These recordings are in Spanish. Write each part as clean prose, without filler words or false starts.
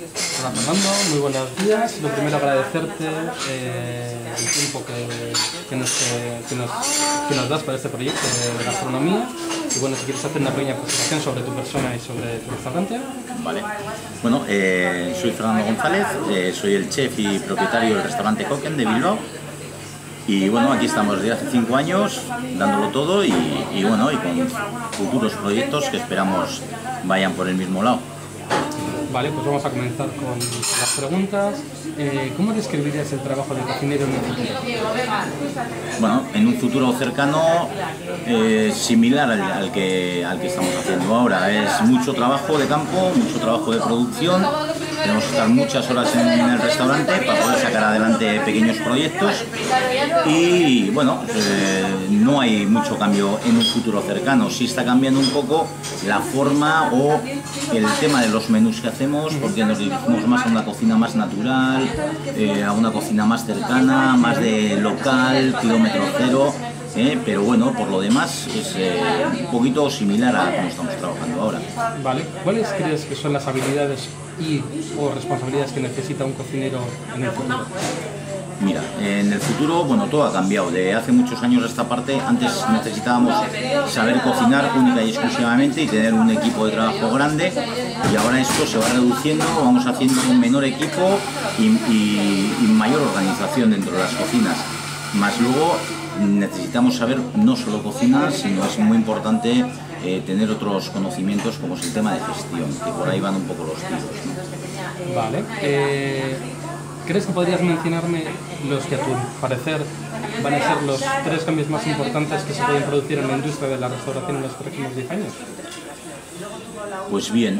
Hola Fernando, muy buenos días. Lo primero agradecerte el tiempo que nos das para este proyecto de gastronomía. Y bueno, si quieres hacer una pequeña presentación sobre tu persona y sobre tu restaurante. Vale. Bueno, soy Fernando González, soy el chef y propietario del restaurante Koken de Bilbao. Y bueno, aquí estamos desde hace 5 años dándolo todo y bueno, y con futuros proyectos que esperamos vayan por el mismo lado. Vale, pues vamos a comenzar con las preguntas. ¿Cómo describirías el trabajo de cocinero en el futuro? Bueno, en un futuro cercano similar al que estamos haciendo ahora. Es mucho trabajo de campo, mucho trabajo de producción. Tenemos que estar muchas horas en el restaurante para poder sacar adelante pequeños proyectos y bueno, no hay mucho cambio en un futuro cercano. Sí está cambiando un poco la forma o el tema de los menús que hacemos, porque nos dirigimos más a una cocina más natural, a una cocina más cercana, más de local, kilómetro cero. Pero bueno, por lo demás es un poquito similar a como estamos trabajando ahora. Vale, ¿cuáles crees que son las habilidades o responsabilidades que necesita un cocinero en el futuro? Mira, en el futuro, bueno, todo ha cambiado. De hace muchos años a esta parte, antes necesitábamos saber cocinar única y exclusivamente y tener un equipo de trabajo grande, y ahora esto se va reduciendo, vamos haciendo un menor equipo y mayor organización dentro de las cocinas. Más luego necesitamos saber no solo cocinar, sino es muy importante tener otros conocimientos como es el tema de gestión, que por ahí van un poco los tiros, ¿no? Vale. ¿Crees que podrías mencionarme los que a tu parecer van a ser los 3 cambios más importantes que se pueden producir en la industria de la restauración en los próximos 10 años? Pues bien,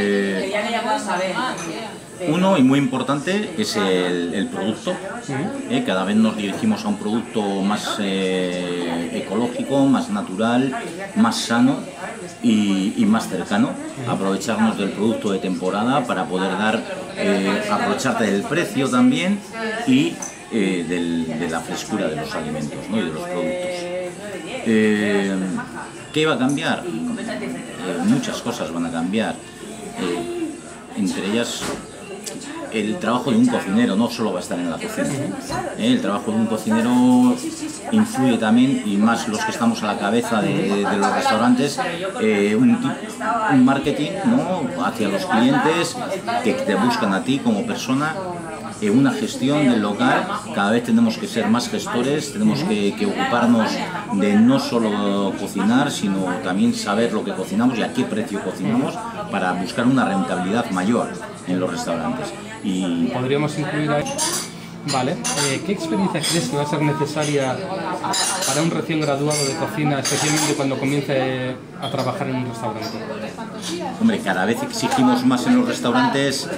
uno y muy importante es el producto. Cada vez nos dirigimos a un producto más ecológico, más natural, más sano y más cercano. Aprovecharnos del producto de temporada para poder aprovecharte del precio también y de la frescura de los alimentos, ¿no? Y de los productos. ¿Qué va a cambiar? Muchas cosas van a cambiar, entre ellas el trabajo de un cocinero no solo va a estar en la cocina. El trabajo de un cocinero influye también, y más los que estamos a la cabeza de los restaurantes, un marketing, ¿no?, hacia los clientes que te buscan a ti como persona. Una gestión del local, cada vez tenemos que ser más gestores, tenemos que ocuparnos de no solo cocinar, sino también saber lo que cocinamos y a qué precio cocinamos para buscar una rentabilidad mayor en los restaurantes. Y podríamos incluir ahí. Vale, ¿qué experiencia crees que va a ser necesaria para un recién graduado de cocina, especialmente cuando comience a trabajar en un restaurante? Hombre, cada vez exigimos más en los restaurantes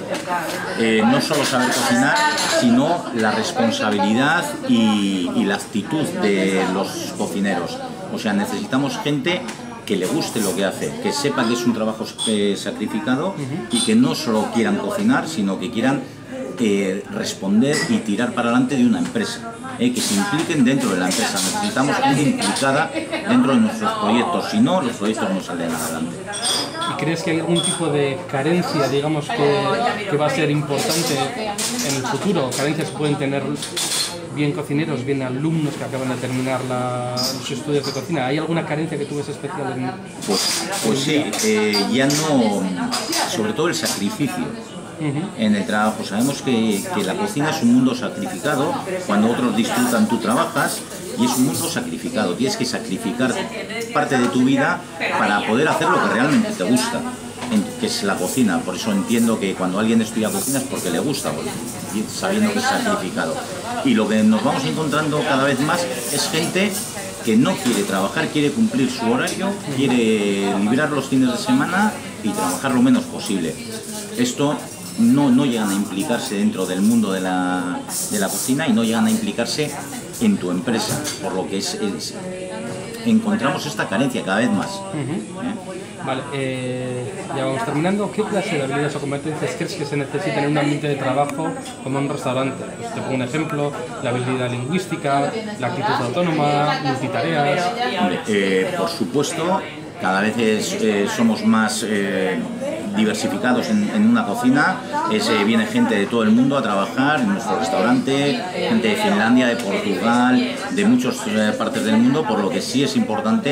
no solo saber cocinar, sino la responsabilidad y la actitud de los cocineros. O sea, necesitamos gente que le guste lo que hace, que sepa que es un trabajo sacrificado y que no solo quieran cocinar, sino que quieran responder y tirar para adelante de una empresa, que se impliquen dentro de la empresa. Necesitamos gente implicada dentro de nuestros proyectos, si no, los proyectos no salen adelante. ¿Y crees que hay algún tipo de carencia, digamos, que va a ser importante en el futuro? ¿Carencias que pueden tener bien cocineros, bien alumnos que acaban de terminar los estudios de cocina? ¿Hay alguna carencia que tú ves especial en...? Pues sí, ya no, sobre todo el sacrificio en el trabajo. Sabemos que la cocina es un mundo sacrificado. Cuando otros disfrutan, tú trabajas, y es un mundo sacrificado. Tienes que sacrificar parte de tu vida para poder hacer lo que realmente te gusta, que es la cocina. Por eso entiendo que cuando alguien estudia cocina es porque le gusta, sabiendo que es sacrificado. Y lo que nos vamos encontrando cada vez más es gente que no quiere trabajar, quiere cumplir su horario, quiere librar los fines de semana y trabajar lo menos posible. Esto no llegan a implicarse dentro del mundo de la cocina y no llegan a implicarse en tu empresa, por lo que encontramos esta carencia cada vez más. Vale, ya vamos terminando. ¿Qué clase de habilidades o competencias crees que se necesitan en un ambiente de trabajo como un restaurante? Pues te pongo un ejemplo: la habilidad lingüística, la actitud autónoma, multitareas. Por supuesto, cada vez somos más diversificados en una cocina. Viene gente de todo el mundo a trabajar en nuestro restaurante, gente de Finlandia, de Portugal, de muchas partes del mundo, por lo que sí es importante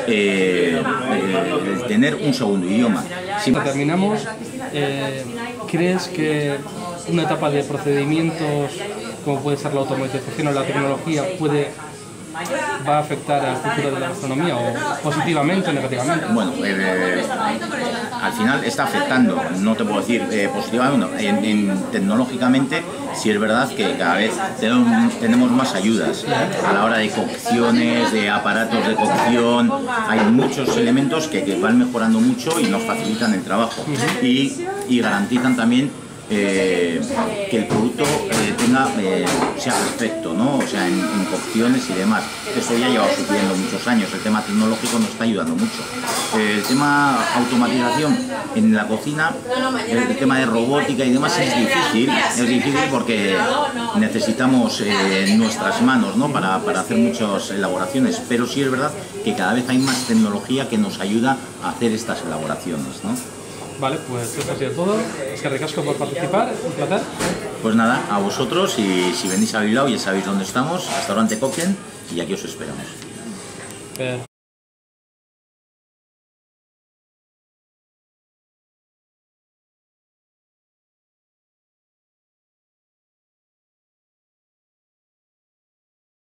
tener un segundo idioma. Si terminamos, ¿crees que una etapa de procedimientos como puede ser la automatización o la tecnología va a afectar al futuro de la gastronomía, o positivamente o negativamente? Bueno, al final está afectando, no te puedo decir positivamente, tecnológicamente sí es verdad que cada vez tenemos más ayudas a la hora de cocciones, de aparatos de cocción. Hay muchos elementos que van mejorando mucho y nos facilitan el trabajo y garantizan también que el producto sea perfecto, ¿no? O sea, en cocciones y demás. Eso ya lleva sucediendo muchos años. El tema tecnológico nos está ayudando mucho. El tema automatización en la cocina, el tema de robótica y demás es difícil porque necesitamos nuestras manos, ¿no? para hacer muchas elaboraciones, pero sí es verdad que cada vez hay más tecnología que nos ayuda a hacer estas elaboraciones, ¿no? Vale, pues eso ha sido todo. Es que ricasco por participar, un placer. Pues nada, a vosotros, y si venís a Bilbao ya sabéis dónde estamos, Restaurante Koken, y aquí os esperamos.